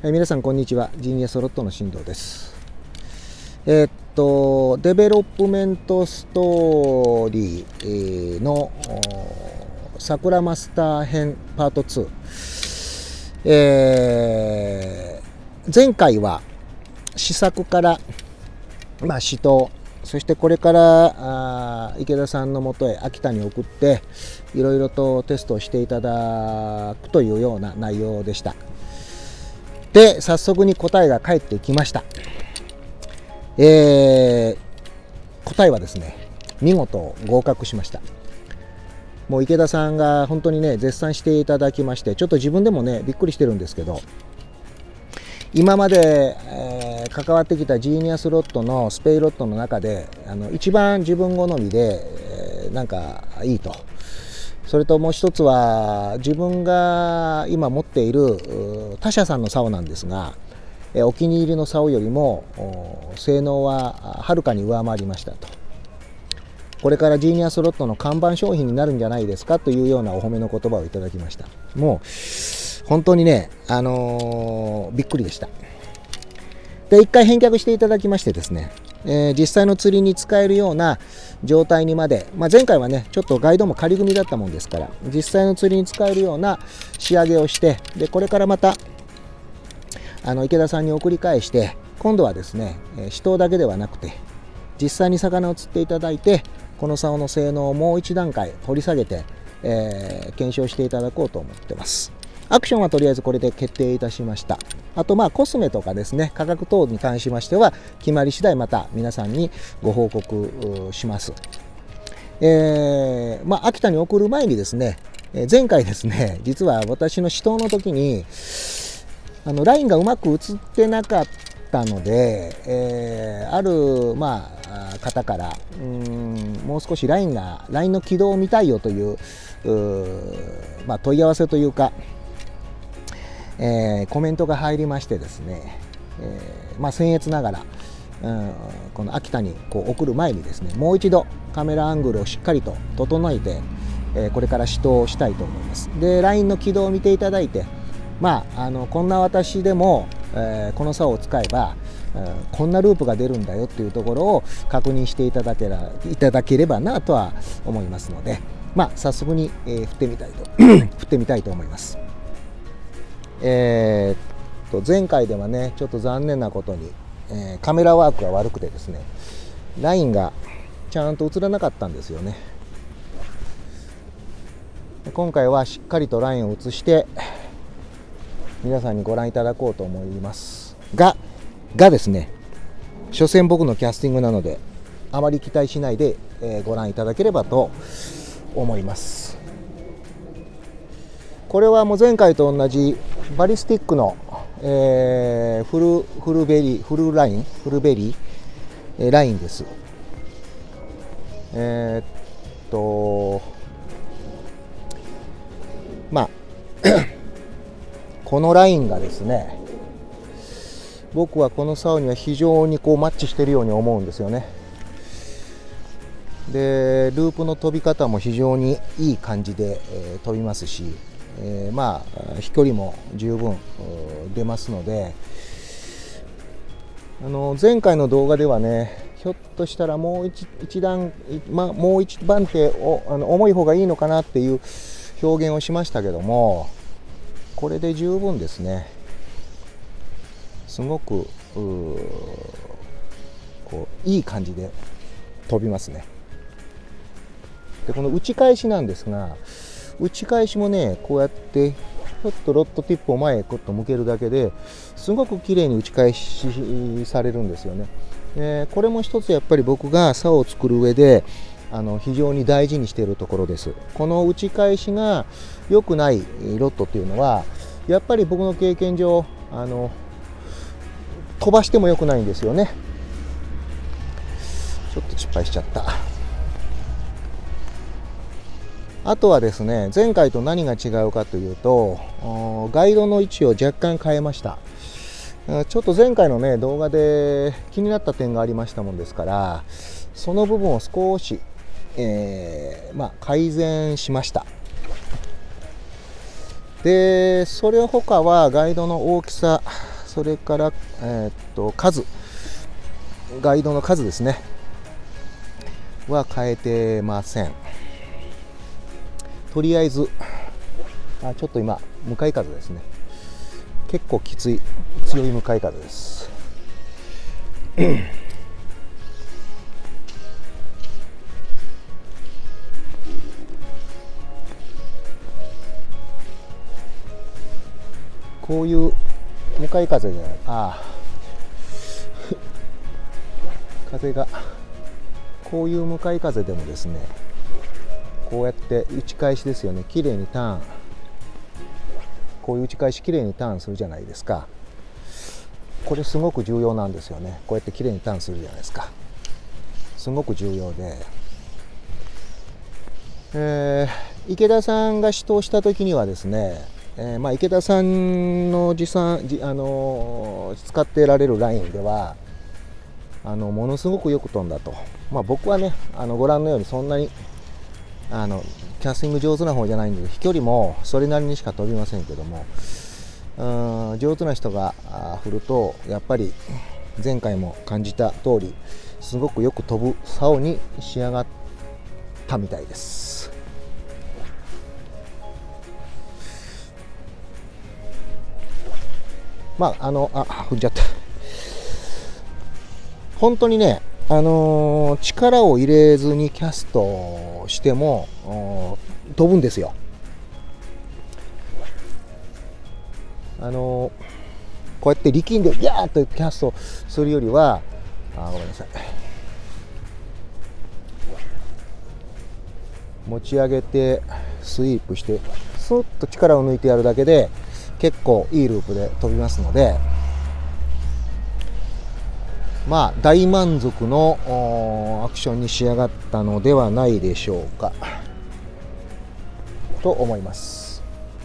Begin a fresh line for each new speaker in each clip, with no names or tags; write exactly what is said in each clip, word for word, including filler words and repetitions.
えー、皆さんこんにちは。ジーニアスロットの進藤です。えー、っとデベロップメントストーリーの桜マスター編パートツー、えー、前回は試作から、まあ、試投、そしてこれからあ池田さんのもとへ秋田に送っていろいろとテストをしていただくというような内容でした。で、早速に答えが返ってきました。えー、答えはですね、見事合格しました。もう池田さんが本当にね、絶賛していただきまして、ちょっと自分でもね、びっくりしてるんですけど、今まで、えー、関わってきたジーニアスロットのスペイロットの中で、あの一番自分好みで、えー、なんかいいと。それともう一つは自分が今持っている他社さんの竿なんですが、お気に入りの竿よりも性能ははるかに上回りましたと。これからジーニアスロットの看板商品になるんじゃないですかというようなお褒めの言葉をいただきました。もう本当にね、あのー、びっくりでした。で、一回返却していただきましてですね、えー、実際の釣りに使えるような状態にまで、まあ、前回はねちょっとガイドも仮組みだったもんですから、実際の釣りに使えるような仕上げをして、でこれからまたあの池田さんに送り返して、今度はですね試投だけではなくて実際に魚を釣っていただいて、この竿の性能をもう一段階掘り下げて、えー、検証していただこうと思ってます。アクションはとりあえずこれで決定いたしました。あとまあコスメとかですね、価格等に関しましては決まり次第また皆さんにご報告します。えー、まあ秋田に送る前にですね、前回ですね、実は私の試投の時にあのラインがうまく映ってなかったので、えー、あるまあ方からうーんもう少しラインがラインの軌道を見たいよという、うまあ、問い合わせというか、えー、コメントが入りましてですね、えーまあ、僭越ながら、うん、この秋田にこう送る前にですね、もう一度カメラアングルをしっかりと整えて、えー、これから試投したいと思います。で、ラインの軌道を見ていただいて、まあ、あのこんな私でも、えー、この竿を使えば、うん、こんなループが出るんだよっていうところを確認していただけらいただければなとは思いますので、まあ、早速に、えー、振ってみたいと振ってみたいと思います。えー、っと前回ではねちょっと残念なことに、えー、カメラワークが悪くてですね、ラインがちゃんと映らなかったんですよね。今回はしっかりとラインを映して皆さんにご覧いただこうと思いますががですね、所詮僕のキャスティングなのであまり期待しないで、えー、ご覧いただければと思います。これはもう前回と同じバリスティックの、えー、フルフルベリーフルラインフルベリー、えー、ラインです。えー、っとまあこのラインがですね、僕はこの竿には非常にこうマッチしているように思うんですよね。で、ループの飛び方も非常にいい感じで、えー、飛びますし、えー、まあ飛距離も十分出ますので、あの前回の動画ではね、ひょっとしたらもう 一, 一段、まあ、もう一番手をあの重い方がいいのかなっていう表現をしましたけども、これで十分ですね。すごくこういい感じで飛びますね。で、この打ち返しなんですが、打ち返しもねこうやってちょっとロッドティップを前へこっと向けるだけですごく綺麗に打ち返しされるんですよね。えー、これも一つやっぱり僕が竿を作る上であの非常に大事にしているところです。この打ち返しが良くないロッドっていうのはやっぱり僕の経験上あの飛ばしても良くないんですよね。ちょっと失敗しちゃった。あとはですね、前回と何が違うかというと、ガイドの位置を若干変えました。ちょっと前回のね動画で気になった点がありましたもんですから、その部分を少し、えーまあ、改善しました。で、それ他はガイドの大きさ、 それから、えー、っと数ガイドの数ですねは変えてません。とりあえずあちょっと今向かい風ですね。結構きつい強い向かい風ですこういう向かい風で、ああ風がこういう向かい風でもですね、こうやって打ち返しですよね。綺麗にターン、こういう打ち返し綺麗にターンするじゃないですか。これすごく重要なんですよね。こうやって綺麗にターンするじゃないですか。すごく重要で、えー、池田さんが指導した時にはですね、えーまあ、池田さんの持参、あのー、使ってられるラインではあのものすごくよく飛んだと。まあ、僕はねあのご覧のようにそんなにあのキャスティング上手な方じゃないんで、飛距離もそれなりにしか飛びませんけども、うん上手な人が振るとやっぱり前回も感じた通りすごくよく飛ぶ竿に仕上がったみたいです。まああのあ踏んじゃった。本当にね、あのー、力を入れずにキャストしても飛ぶんですよ。あのー、こうやって力んでギャーッとキャストするよりは、あごめんなさい、持ち上げてスイープしてスッと力を抜いてやるだけで結構いいループで飛びますので、まあ大満足のアクションに仕上がったのではないでしょうかと思います。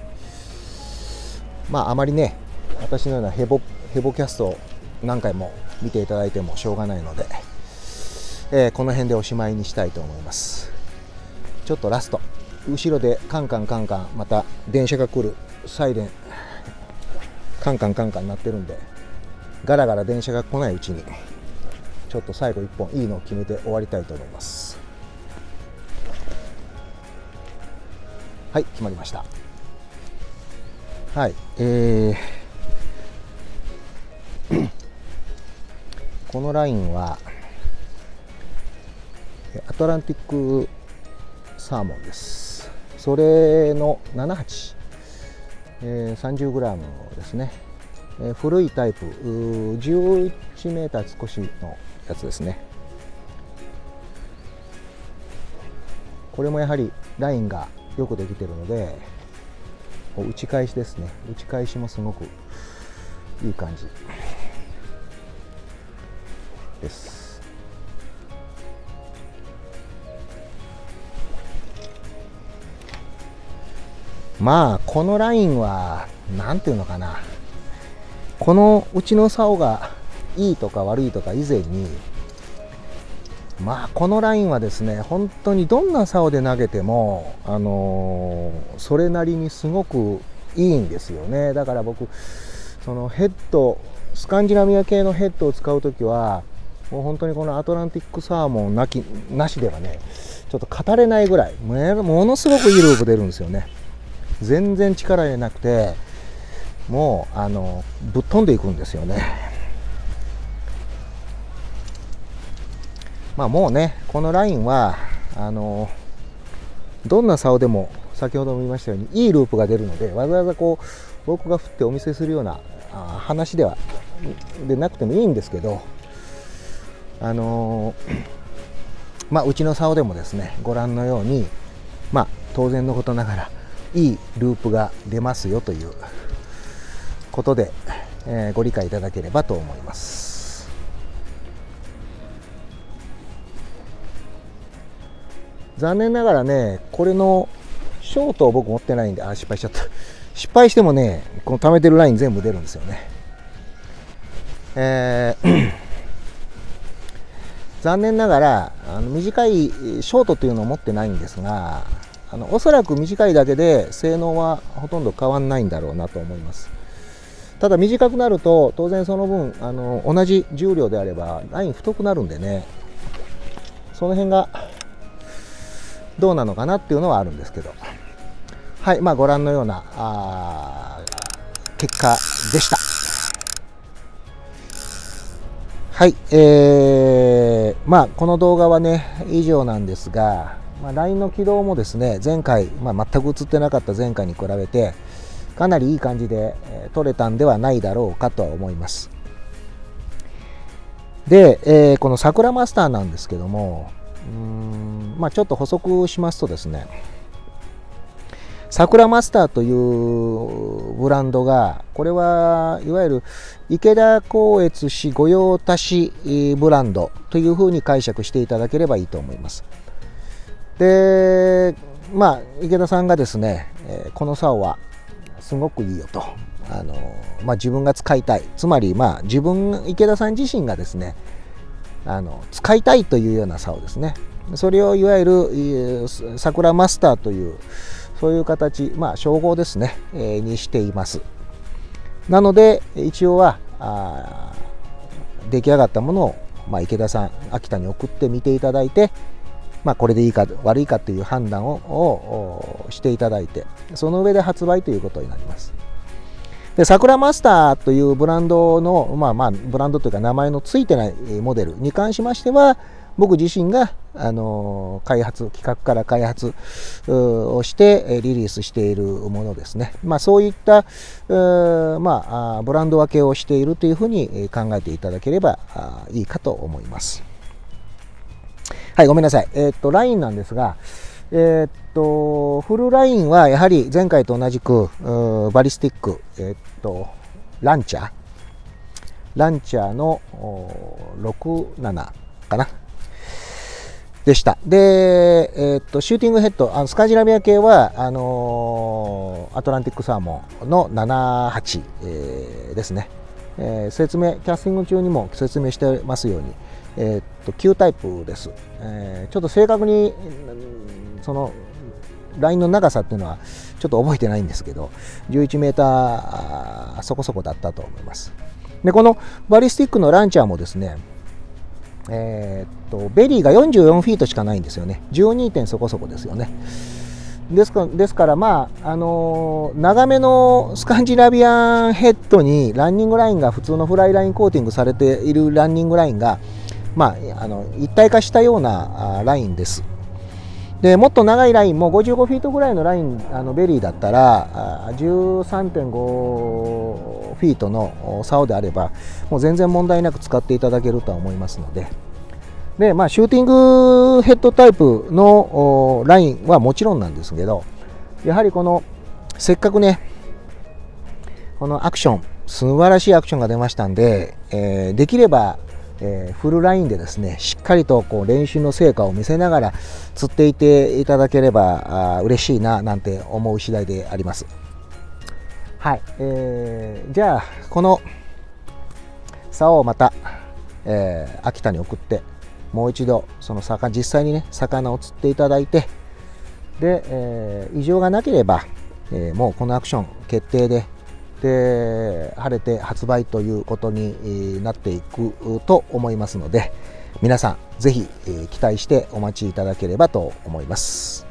まああまりね私のようなヘボヘボキャストを何回も見ていただいてもしょうがないので、えー、この辺でおしまいにしたいと思います。ちょっとラスト後ろでカンカンカンカンまた電車が来るサイレンカンカンカンカン鳴ってるんで、ガラガラ電車が来ないうちにちょっと最後いっぽんいいのを決めて終わりたいと思います。はい、決まりました。はい、えー、このラインはアトランティックサーモンです。それのななはち、えー、さんじゅうグラム ですね。えー、古いタイプじゅういちメーター少しのやつですね。これもやはりラインがよくできているので、打ち返しですね。打ち返しもすごくいい感じです。まあこのラインはなんていうのかな、このうちの竿がいいとか悪いとか以前に、まあこのラインはですね本当にどんな竿で投げても、あのー、それなりにすごくいいんですよね。だから僕そのヘッドスカンジナビア系のヘッドを使うときはもう本当にこのアトランティックサーモンなきなしではねちょっと語れないぐらいものすごくいいループ出るんですよね。全然力入れなくてもうあのぶっ飛んでいくんですよね。まあもうねこのラインはあのどんな竿でも先ほども言いましたようにいいループが出るので、わざわざこう僕が振ってお見せするようなあ話ではでなくてもいいんですけど、あのまあうちの竿でもですねご覧のようにまあ当然のことながらいいループが出ますよということで、えー、ご理解いただければと思います。残念ながらねこれのショートを僕持ってないんで、あ失敗しちゃった。失敗してもねこの溜めてるライン全部出るんですよね。えー、残念ながらあの短いショートというのを持ってないんですが、あのおそらく短いだけで性能はほとんど変わんないんだろうなと思います。 ただ短くなると当然その分あの同じ重量であればライン太くなるんでね、その辺がどうなのかなっていうのはあるんですけど、はい、まあご覧のようなあ結果でした。はい、えー、まあこの動画はね以上なんですが、まあ、ライン の軌道もですね前回、まあ、全く映ってなかった前回に比べてかなりいい感じで、えー、撮れたんではないだろうかとは思います。で、えー、この桜マスターなんですけども、うーん、まあ、ちょっと補足しますとですね、桜マスターというブランドが、これはいわゆる池田光悦氏御用達ブランドというふうに解釈していただければいいと思います。で、まあ池田さんがですね、この竿はすごくいいよと、あの、まあ、自分が使いたい、つまりまあ自分池田さん自身がですね、あの使いたいというような竿ですね。それをいわゆる桜マスターというそういう形、まあ称号ですね、えー、にしています。なので一応はあ出来上がったものを、まあ、池田さん秋田に送ってみていただいて、まあ、これでいいか悪いかという判断ををしていただいて、その上で発売ということになります。で桜マスターというブランドの、まあまあ、ブランドというか名前のついてないモデルに関しましては、僕自身があの開発企画から開発をしてリリースしているものですね。まあ、そういった、まあ、ブランド分けをしているというふうに考えていただければいいかと思います。はい、ごめんなさい。えー、っとラインなんですが、えー、っとフルラインはやはり前回と同じくバリスティック、えー、っとランチャーランチャーのろくななかなでした。で、えー、っとシューティングヘッド、あのスカンジナビア系はあのー、アトランティックサーモンのななはち、えー、ですね、えー、説明キャスティング中にも説明してますように、えー、っと旧タイプです。えー、ちょっと正確にそのラインの長さっていうのはちょっと覚えてないんですけど、じゅういちメーターそこそこだったと思います。でこのバリスティックのランチャーもですね、えー、っとベリーがよんじゅうよんフィートしかないんですよね。じゅうにてんそこそこですよね。ですかですから、まああのー、長めのスカンジナビアンヘッドにランニングラインが普通のフライラインコーティングされているランニングラインが、まあ、あの一体化したようなラインです。でもっと長いラインもごじゅうごフィートぐらいのライン、あのベリーだったら じゅうさんてんごフィートの竿であればもう全然問題なく使っていただけるとは思いますので、で、まあ、シューティングヘッドタイプのラインはもちろんなんですけど、やはりこのせっかくねこのアクション素晴らしいアクションが出ましたんで、えー、できればえー、フルラインでですねしっかりとこう練習の成果を見せながら釣っていていただければあ嬉しいななんて思う次第であります。はい、えー、じゃあこの竿をまた、えー、秋田に送ってもう一度その魚実際にね魚を釣っていただいて、で、えー、異常がなければ、えー、もうこのアクション決定でで晴れて発売ということになっていくと思いますので、皆さんぜひ期待してお待ちいただければと思います。